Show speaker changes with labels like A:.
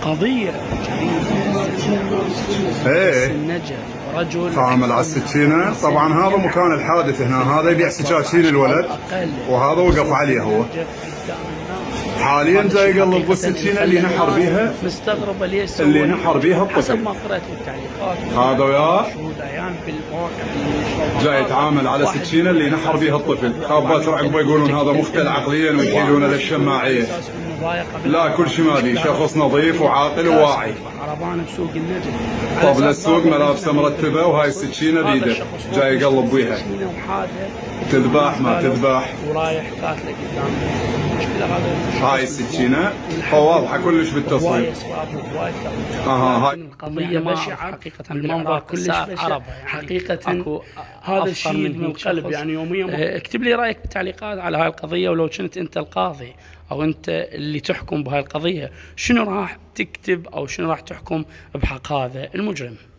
A: قضية جريمة النجف، رجل
B: تعامل على السكينة. طبعا هذا مكان الحادث هنا، هذا يبيع سكاكين الولد وهذا وقف عليه هو. حاليا جاي يقلب بالسكينة اللي نحر بيها،
A: مستغربة ليش
B: اللي نحر بيها
A: حسب
B: الطفل.
A: ما قرأت بالتعليقات
B: هذا وياه
A: عيان بالمواقع اللي
B: جاي يتعامل على السكينة اللي نحر بيها الطفل. خابات عقبه يقولون هذا مختل عقليا ويحيلونه للشماعية. لا، كل شيء مالي، شخص نظيف وعاقل وواعي.
A: عربان بسوق النجف،
B: طبل السوق ملابسه مرتبة وهاي السكينة بيده جاي يقلب بيها. تذبح ما تذبح،
A: ورايح قاتله قدام المشكلة. هذا
B: هاي السكينة واضحة كلش بالتصوير. هاي
A: القضية بشعة حقيقة، المنظر كلش بشع حقيقة. هذا الشيء من القلب يعني يوميا. اكتب لي رأيك بالتعليقات على هاي القضية، ولو كنت أنت القاضي أو أنت اللي تحكم بهاي القضية، شنو راح تكتب أو شنو راح تحكم بحق هذا المجرم؟